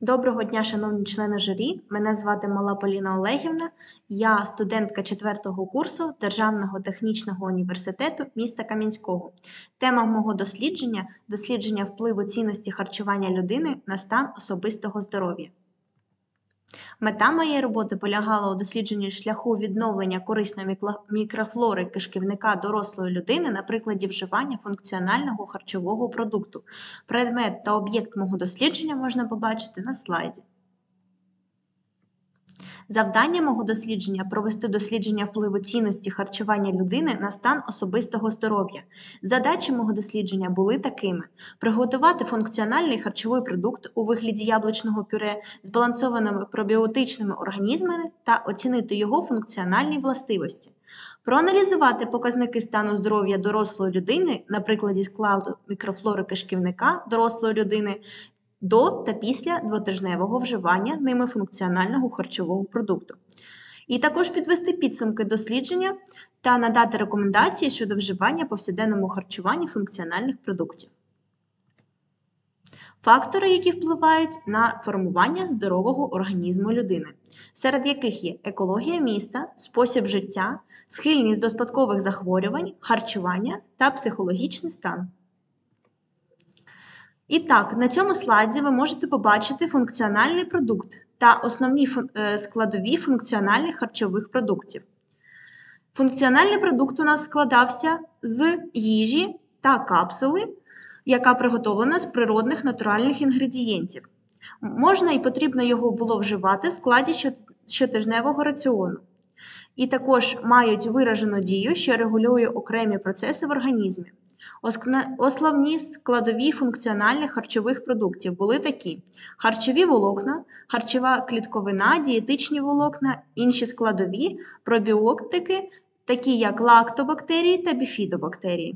Доброго дня, шановні члени журі. Мене звати Мала Поліна Олегівна. Я студентка 4-го курсу Державного технічного університету міста Кам'янського. Тема мого дослідження – дослідження впливу цінності харчування людини на стан особистого здоров'я. Мета моєї роботи полягала у дослідженні шляху відновлення корисної мікрофлори кишківника дорослої людини на прикладі вживання функціонального харчового продукту. Предмет та об'єкт мого дослідження можна побачити на слайді. Завдання мого дослідження – провести дослідження впливу цінності харчування людини на стан особистого здоров'я. Задачі мого дослідження були такими: приготувати функціональний харчовий продукт у вигляді яблучного пюре з збалансованими пробіотичними організмами та оцінити його функціональні властивості. Проаналізувати показники стану здоров'я дорослої людини на прикладі складу мікрофлори кишківника дорослої людини до та після двотижневого вживання ними функціонального харчового продукту. І також підвести підсумки дослідження та надати рекомендації щодо вживання повсякденному харчуванні функціональних продуктів. Фактори, які впливають на формування здорового організму людини, серед яких є екологія міста, спосіб життя, схильність до спадкових захворювань, харчування та психологічний стан. І так, на цьому слайді ви можете побачити функціональний продукт та основні складові функціональних харчових продуктів. Функціональний продукт у нас складався з їжі та капсули, яка приготовлена з природних натуральних інгредієнтів. Можна і потрібно його було вживати в складі щотижневого раціону. І також мають виражену дію, що регулює окремі процеси в організмі. Основні складові функціональних харчових продуктів були такі: харчові волокна, харчова клітковина, дієтичні волокна, інші складові, пробіотики, такі як лактобактерії та біфідобактерії.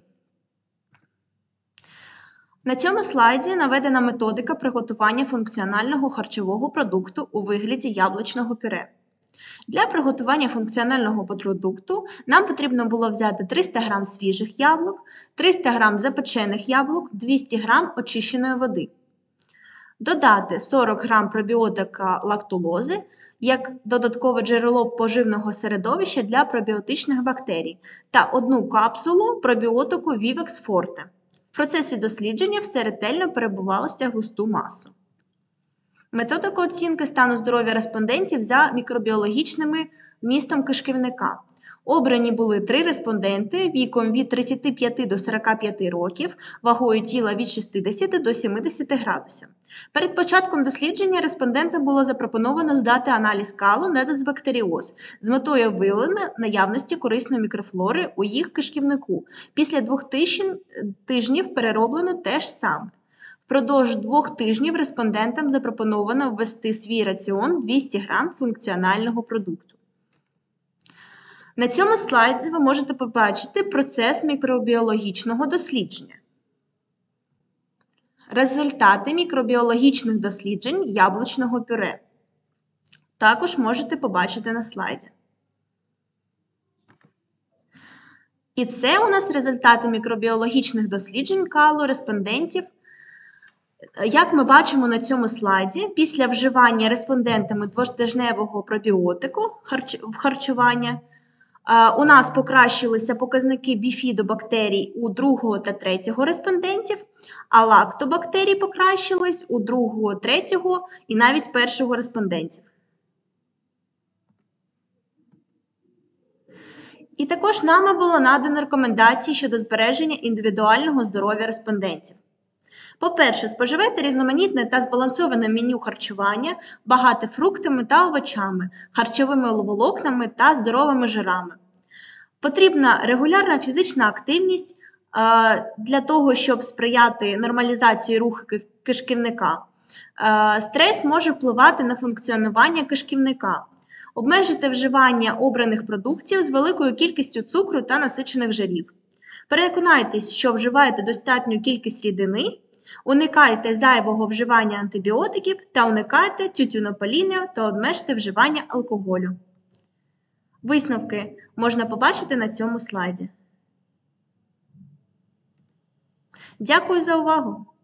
На цьому слайді наведена методика приготування функціонального харчового продукту у вигляді яблучного пюре. Для приготування функціонального продукту нам потрібно було взяти 300 г свіжих яблук, 300 г запечених яблук, 200 г очищеної води. Додати 40 г пробіотика лактулози як додаткове джерело поживного середовища для пробіотичних бактерій та 1 капсулу пробіотику Vivex Forte. В процесі дослідження все ретельно перебувалося в густу масу. Методика оцінки стану здоров'я респондентів за мікробіологічним вмістом кишківника. Обрані були 3 респонденти віком від 35 до 45 років, вагою тіла від 60 до 70 градусів. Перед початком дослідження респондентам було запропоновано здати аналіз калу на дисбактеріоз з метою виявлення наявності корисної мікрофлори у їх кишківнику. Після 2 тижнів перероблено те ж саме. Впродовж 2 тижнів респондентам запропоновано ввести в свій раціон 200 г функціонального продукту. На цьому слайді ви можете побачити процес мікробіологічного дослідження. Результати мікробіологічних досліджень яблучного пюре. Також можете побачити на слайді. І це у нас результати мікробіологічних досліджень калу респондентів. Як ми бачимо на цьому слайді, після вживання респондентами двотижневого пробіотику в харчування у нас покращилися показники біфідобактерій у 2 та 3 респондентів, а лактобактерій покращились у 2, 3 і навіть 1 респондентів. І також нами було надано рекомендації щодо збереження індивідуального здоров'я респондентів. По-перше, споживайте різноманітне та збалансоване меню харчування, багате фруктами та овочами, харчовими волокнами та здоровими жирами. Потрібна регулярна фізична активність для того, щоб сприяти нормалізації руху кишківника. Стрес може впливати на функціонування кишківника. Обмежити вживання обраних продуктів з великою кількістю цукру та насичених жирів. Переконайтесь, що вживаєте достатню кількість рідини. Уникайте зайвого вживання антибіотиків та уникайте тютюнопаління та обмежте вживання алкоголю. Висновки можна побачити на цьому слайді. Дякую за увагу!